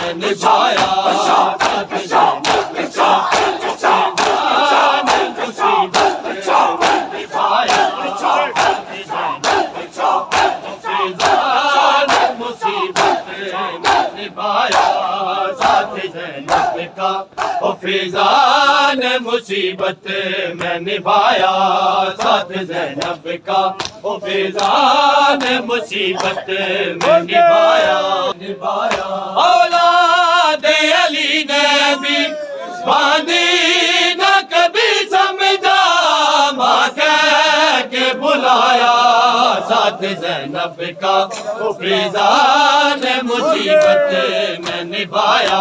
मैं निभाया साथ ज़ैनब का, मुसीबत में निभाया साथ ज़ैनब का, मुसीबत में निभाया साथ ज़ैनब का, ओ फिज़ा ने मुसीबत में निभाया साथ ज़ैनब का, ओ फिज़ा ने मुसीबत में निभाया निभाया। औलाद अली ने भी बांधी न कभी समझा, माँ कह के बुलाया साथ ज़ैनब का, ओ फिज़ा ने मुसीबत में निभाया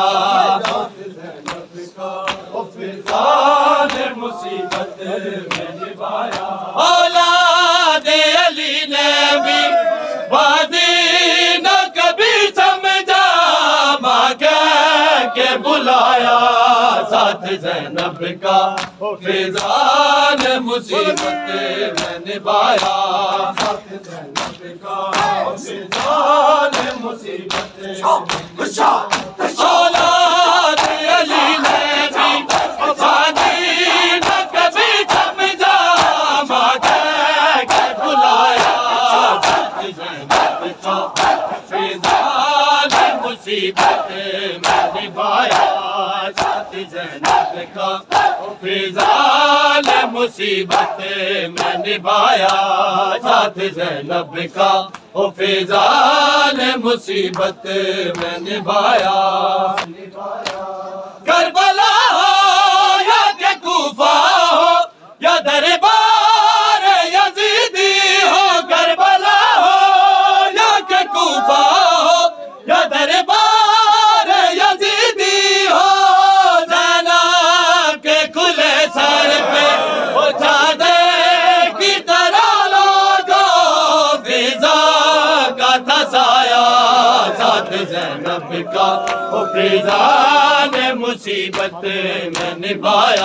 ओ फिज़ा ने मुसीबत में निभाया। औलाद अली ने भी वादी न कभी समझा, माँ कह के बुलाया साथ ज़ैनब का, ओ फिज़ा ने मुसीबत में निभाया साथ ज़ैनब का, ओ फिज़ा ने मुसीबत में निभाया। औलाद अली ने मुसीबत में निभाया साथ ज़ैनब का, ओ फिज़ा ने मुसीबत में निभाया साथ ज़ैनब का, ओ फिज़ा ने मुसीबत में निभाया। करबला हो या के कूफा हो या दरबार यज़ीदी हो, करबला हो या के कूफा हो या दरबार यज़ीदी हो, ज़ैनब के खुले सर पे उठा दे की तरह लोगों, फिज़ा का था साया साथ ज़ैनब का, ओ फिज़ा ने मुसीबत में निभाया।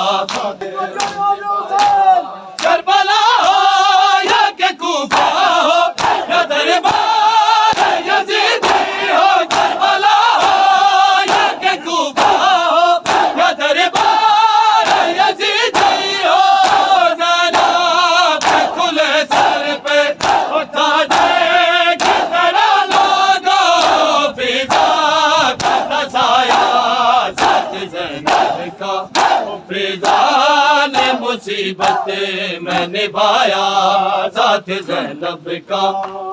करबला हो या के कूफा हो या दरबार यज़ीदी हो, करबला हो या के कूफा हो या दरबार यज़ीदी हो, ज़ैनब के खुले सर पे उठा दे की तरह लोगों, फिज़ा का था साया साथ ज़ैनब का, ओ फिज़ा ने मुसीबत में निभाया साथ ज़ैनब का।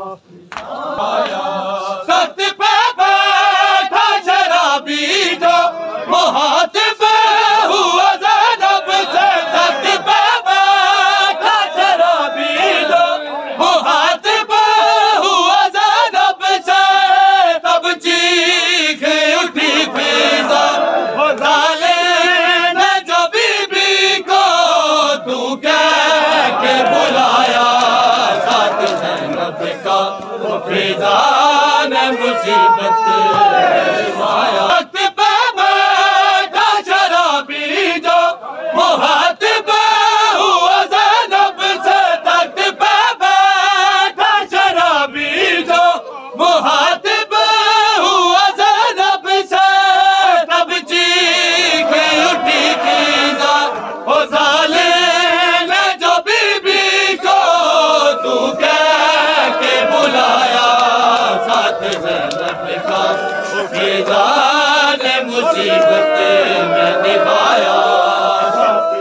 सत पे बैठा शराबी जो मुहातिब हुआ ज़ैनब से, सत पे बैठा शराबी जो मुहातिब हुआ ज़ैनब से, तब चीख उठी फिज़ा वो ज़ालिम ने जो बीबी को तू कह के बुलाया साथ ज़ैनब का, ओ फिज़ा ने मुसीबत निभाया। वक्त पे बैठा शराबी जो मुहातिब हुआ ज़ैनब से, तख्त पे बैठा शराबी जो मुहातिब हुआ ज़ैनब से, तब चीख उठी फिज़ा ओ ज़ालिम ने जो बीबी को तू कह के बुलाया साथ ज़ैनब का, ओ फिज़ा ने मुसीबत में निभाया साथ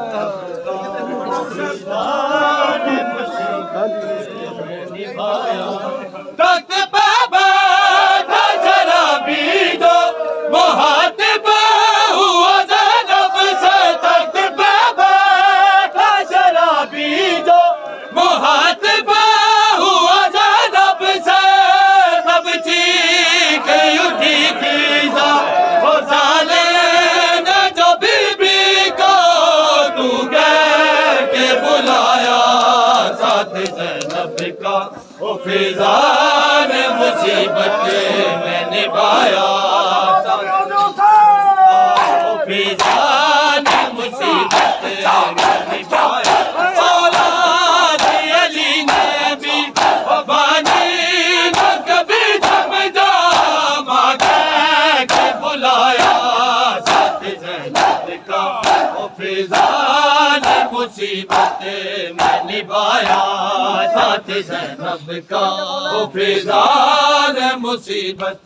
निभाया। तख्त पे बैठा शराबी जो मुहातिब हुआ ज़ैनब से, तख्त पे बैठा शराबी जो मुहातिब हुआ ज़ैनब से, तब चीख उठी फिज़ा वो ज़ालिम ने जो बीबी को तू कह के बुलाया साथ ज़ैनब का, ओ फिज़ा ने मुसीबत में निभाया, ओ फिज़ा ने मुसीबत में निभाया। औलाद अली ने भी बानी न कभी समझा, माँ कह मुसीबत में निभाया साथ ज़ैनब का वो फिजा ने मुसीबत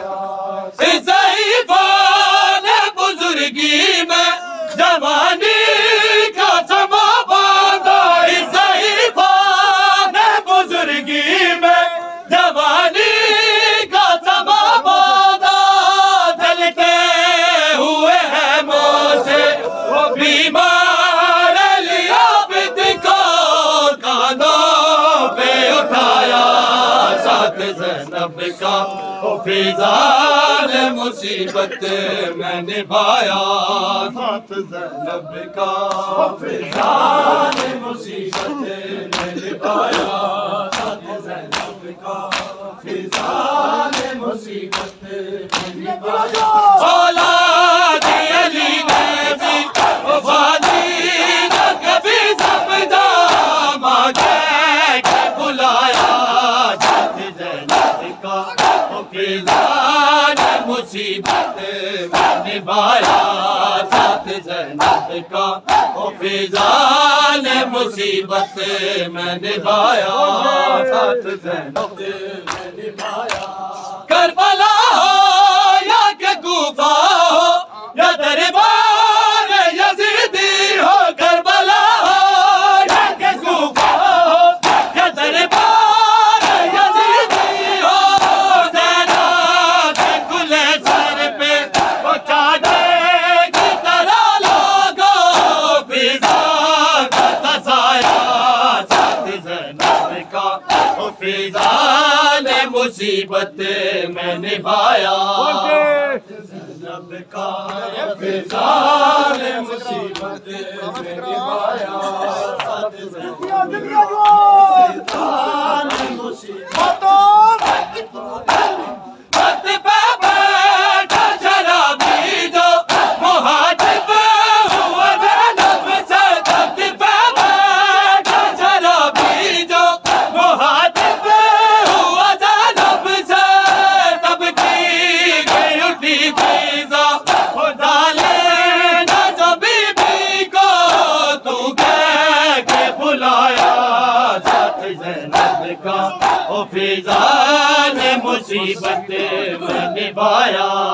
ज़ईफ़ा ने बुजुर्गी में जवानी का समा बांधा ज़ईफ़ा ने बुजुर्गी में जवानी का समा बांधा चलते हुए हैं मोसे वो बीमार लिया बिद को कानों पे उठाया साथ ज़ैनब का वो फिजा ने मुसीबत में निभाया साथ ज़ैनब का वो फिजा ने मुसीबत में निभाया साथ ज़ैनब का फिजा ने मुसीबत में निभाया औलाद अली ने भी वफादी न कभी समझा माँ कह के बुलाया साथ ज़ैनब का वो फिजा ने मुसीबत में निभाया साथ ज़ैनब का वो फिजा ने मुसीबत में निभाया साथ ज़ैनब में निभाया करबला हो या के कूफा हो या दरबार यजीदी हो करबला हो या के कूफा हो या दरबार यजीदी हो ज़रा के खुले सर पे वो चादर की तरह लोगो फिजा का तसाया साथ ज़ैनब का वो फिजा ने मुसीबत में निभाया ज़ैनब का फिजा ने मुसीबत में निभाया साथ ज़ैनब का फिजा ने मुसीबत मत पे बैठा शराबी जो मुहाजिब हुआ ज़ैनब से मत पे बैठा शराबी जो मुहाजिब हुआ ज़ैनब से तब की गई उठी फिजा खुदा लेना जो बीबी को तू कह के बुलाया साथ ज़ैनब का वो फिजा ने मुसीबत में निभाया